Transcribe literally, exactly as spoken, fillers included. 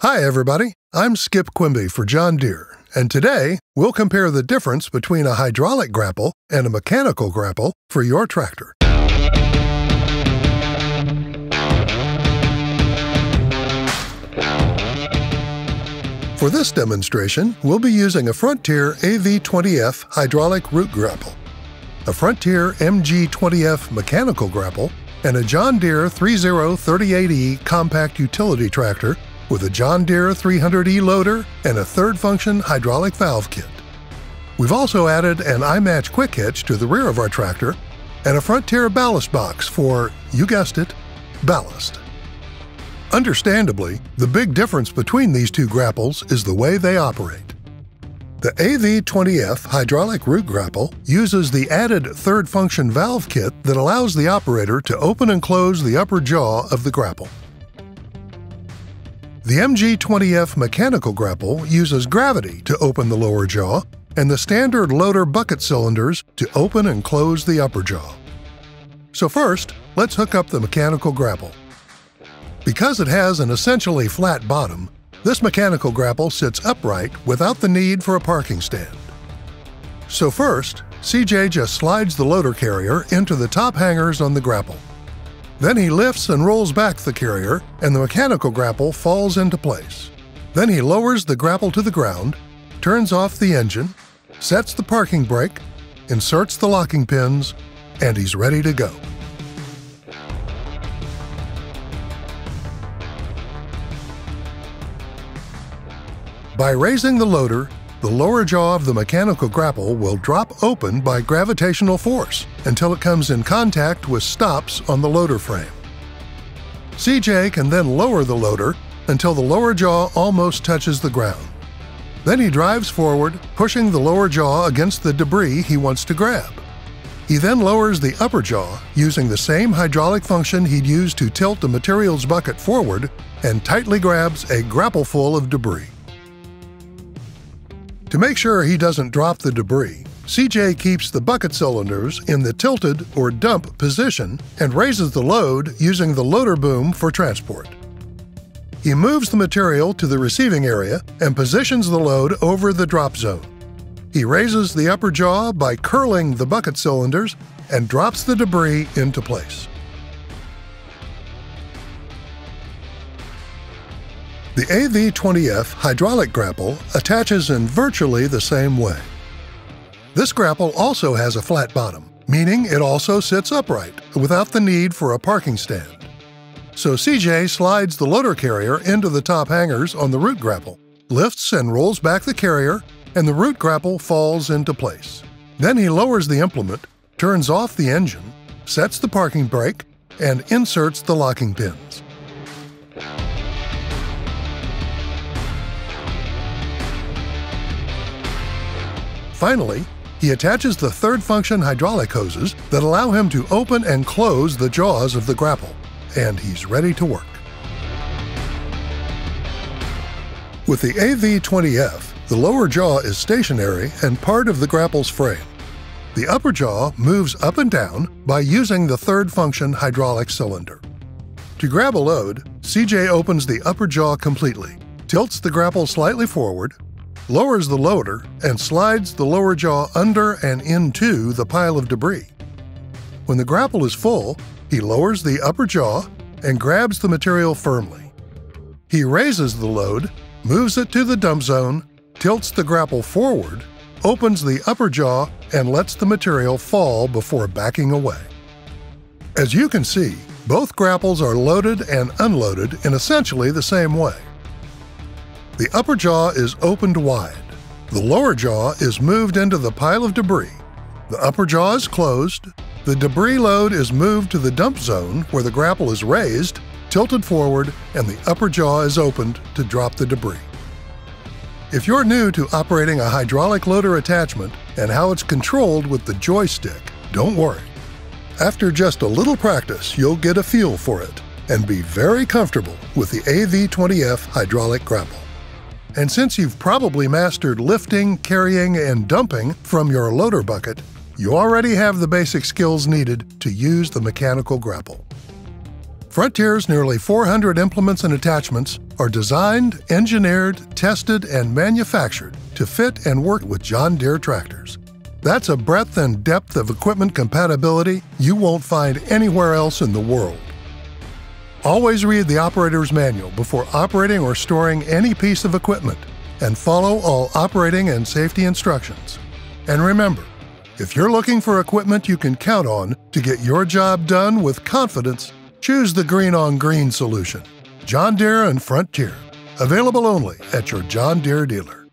Hi everybody, I'm Skip Quimby for John Deere, and today we'll compare the difference between a hydraulic grapple and a mechanical grapple for your tractor. For this demonstration, we'll be using a Frontier A V twenty F hydraulic root grapple, a Frontier M G twenty F mechanical grapple, and a John Deere thirty thirty-eight E compact utility tractor with a John Deere three hundred E loader and a third function hydraulic valve kit. We've also added an I-match quick hitch to the rear of our tractor and a Frontier ballast box for, you guessed it, ballast. Understandably, the big difference between these two grapples is the way they operate. The A V twenty F hydraulic root grapple uses the added third function valve kit that allows the operator to open and close the upper jaw of the grapple. The M G twenty F mechanical grapple uses gravity to open the lower jaw and the standard loader bucket cylinders to open and close the upper jaw. So first, let's hook up the mechanical grapple. Because it has an essentially flat bottom, this mechanical grapple sits upright without the need for a parking stand. So first, C J just slides the loader carrier into the top hangers on the grapple. Then he lifts and rolls back the carrier, and the mechanical grapple falls into place. Then he lowers the grapple to the ground, turns off the engine, sets the parking brake, inserts the locking pins, and he's ready to go. By raising the loader, the lower jaw of the mechanical grapple will drop open by gravitational force until it comes in contact with stops on the loader frame. C J can then lower the loader until the lower jaw almost touches the ground. Then he drives forward, pushing the lower jaw against the debris he wants to grab. He then lowers the upper jaw using the same hydraulic function he'd use to tilt the materials bucket forward and tightly grabs a grapple full of debris. To make sure he doesn't drop the debris, C J keeps the bucket cylinders in the tilted or dump position and raises the load using the loader boom for transport. He moves the material to the receiving area and positions the load over the drop zone. He raises the upper jaw by curling the bucket cylinders and drops the debris into place. The A V twenty F hydraulic grapple attaches in virtually the same way. This grapple also has a flat bottom, meaning it also sits upright without the need for a parking stand. So C J slides the loader carrier into the top hangers on the root grapple, lifts and rolls back the carrier, and the root grapple falls into place. Then he lowers the implement, turns off the engine, sets the parking brake, and inserts the locking pins. Finally, he attaches the third function hydraulic hoses that allow him to open and close the jaws of the grapple, and he's ready to work. With the A V twenty F, the lower jaw is stationary and part of the grapple's frame. The upper jaw moves up and down by using the third function hydraulic cylinder. To grab a load, C J opens the upper jaw completely, tilts the grapple slightly forward, lowers the loader, and slides the lower jaw under and into the pile of debris. When the grapple is full, he lowers the upper jaw and grabs the material firmly. He raises the load, moves it to the dump zone, tilts the grapple forward, opens the upper jaw, and lets the material fall before backing away. As you can see, both grapples are loaded and unloaded in essentially the same way. The upper jaw is opened wide. The lower jaw is moved into the pile of debris. The upper jaw is closed. The debris load is moved to the dump zone where the grapple is raised, tilted forward, and the upper jaw is opened to drop the debris. If you're new to operating a hydraulic loader attachment and how it's controlled with the joystick, don't worry. After just a little practice, you'll get a feel for it and be very comfortable with the A V twenty F hydraulic grapple. And since you've probably mastered lifting, carrying, and dumping from your loader bucket, you already have the basic skills needed to use the mechanical grapple. Frontier's nearly four hundred implements and attachments are designed, engineered, tested, and manufactured to fit and work with John Deere tractors. That's a breadth and depth of equipment compatibility you won't find anywhere else in the world. Always read the operator's manual before operating or storing any piece of equipment, and follow all operating and safety instructions. And remember, if you're looking for equipment you can count on to get your job done with confidence, choose the green on green solution. John Deere and Frontier. Available only at your John Deere dealer.